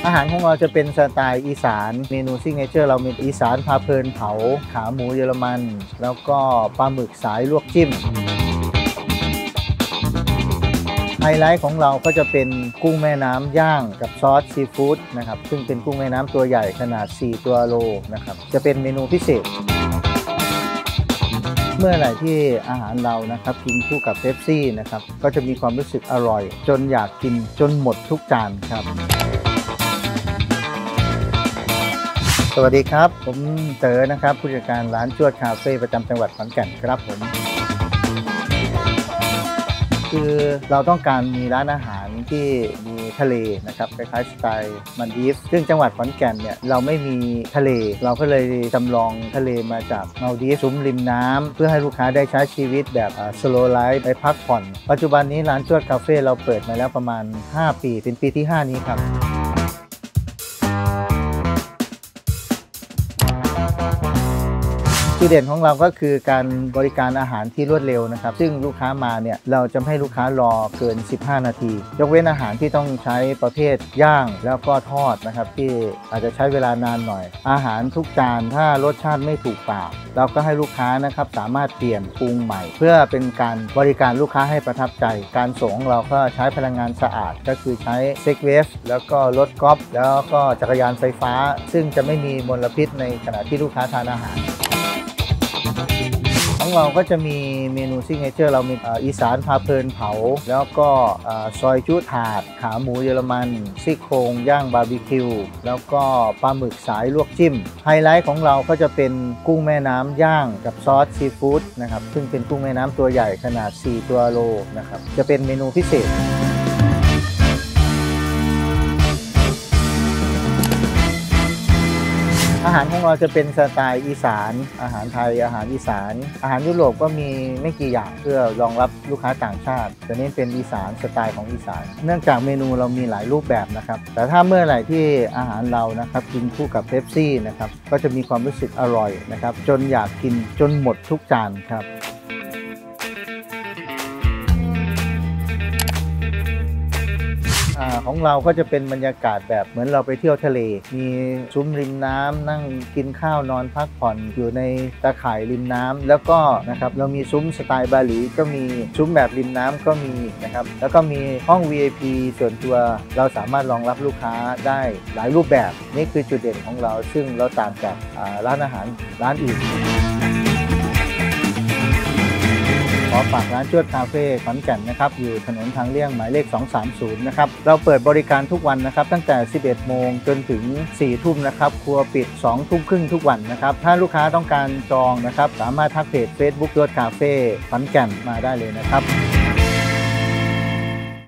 อาหารของเราจะเป็นสไตล์อีสานเมนูซิกเนเจอร์เรามีอีสานพาเพลินเผาขาหมูเยอรมันแล้วก็ปลาหมึกสายลวกจิ้มไฮไลท์ของเราก็จะเป็นกุ้งแม่น้ำย่างกับซอสซีฟู้ดนะครับซึ่งเป็นกุ้งแม่น้ำตัวใหญ่ขนาด4ตัวโลนะครับจะเป็นเมนูพิเศษเมื่อไหร่ที่อาหารเรานะครับกินคู่กับเป๊ปซี่นะครับก็จะมีความรู้สึกอร่อยจนอยากกินจนหมดทุกจานครับสวัสดีครับผมเต๋อนะครับผู้จัดการร้านจวดคาเฟ่ประจำจังหวัดขอนแก่นครับผมคือเราต้องการมีร้านอาหารที่มีทะเลนะครับคล้ายๆสไตล์มัลดีฟซึ่งจังหวัดขอนแก่นเนี่ยเราไม่มีทะเลเราก็เลยจำลองทะเลมาจากมัลดีฟซุ้มริมน้ำเพื่อให้ลูกค้าได้ใช้ชีวิตแบบสโลว์ไลฟ์ไปพักผ่อนปัจจุบันนี้ร้านจวดคาเฟ่เราเปิดมาแล้วประมาณ5 ปีเป็นปีที่5นี้ครับจุดเด่นของเราก็คือการบริการอาหารที่รวดเร็วนะครับซึ่งลูกค้ามาเนี่ยเราจะไม่ให้ลูกค้ารอเกิน15 นาทียกเว้นอาหารที่ต้องใช้ประเภทย่างแล้วก็ทอดนะครับที่อาจจะใช้เวลานานหน่อยอาหารทุกจานถ้ารสชาติไม่ถูกปากเราก็ให้ลูกค้านะครับสามารถเปลี่ยนปรุงใหม่เพื่อเป็นการบริการลูกค้าให้ประทับใจการส่งของเราก็ใช้พลังงานสะอาดก็คือใช้เซ็กเวฟแล้วก็รถกอล์ฟแล้วก็จักรยานไฟฟ้าซึ่งจะไม่มีมลพิษในขณะที่ลูกค้าทานอาหารของเราก็จะมีเมนูซิกเนเจอร์เรามีอีสานพาเพลินเผาแล้วก็ซอยจุถาดขาหมูเยอรมันซี่โครงย่างบาร์บีคิวแล้วก็ปลาหมึกสายลวกจิ้มไฮไลท์ของเราก็จะเป็นกุ้งแม่น้ำย่างกับซอสซีฟู้ดนะครับซึ่งเป็นกุ้งแม่น้ำตัวใหญ่ขนาด4ตัวโลนะครับจะเป็นเมนูพิเศษอาหารของเราจะเป็นสไตล์อีสานอาหารไทยอาหารอีสานอาหารยุโรปก็มีไม่กี่อย่างเพื่อรองรับลูกค้าต่างชาติแต่นี่เป็นอีสานสไตล์ของอีสานเนื่องจากเมนูเรามีหลายรูปแบบนะครับแต่ถ้าเมื่อไหร่ที่อาหารเรานะครับกินคู่กับเป๊ปซี่นะครับก็จะมีความรู้สึกอร่อยนะครับจนอยากกินจนหมดทุกจานครับของเราก็จะเป็นบรรยากาศแบบเหมือนเราไปเที่ยวทะเลมีซุ้มริมน้ำนั่งกินข้าวนอนพักผ่อนอยู่ในตะข่ายริมน้ำแล้วก็นะครับเรามีซุ้มสไตล์บาหลีก็มีซุ้มแบบริมน้ำก็มีนะครับแล้วก็มีห้อง VIP ส่วนตัวเราสามารถรองรับลูกค้าได้หลายรูปแบบนี่คือจุดเด่นของเราซึ่งเราต่างจากร้านอาหารร้านอื่นขอฝากร้านจวดคาเฟ่ขอนแก่นนะครับอยู่ถนนทางเลี่ยงหมายเลข230นะครับเราเปิดบริการทุกวันนะครับตั้งแต่11 โมงจนถึง4 ทุ่มนะครับครัวปิด2 ทุ่มครึ่งทุกวันนะครับถ้าลูกค้าต้องการจองนะครับสามารถทักเพจ Facebook จวดคาเฟ่ขอนแก่นมาได้เลยนะครับ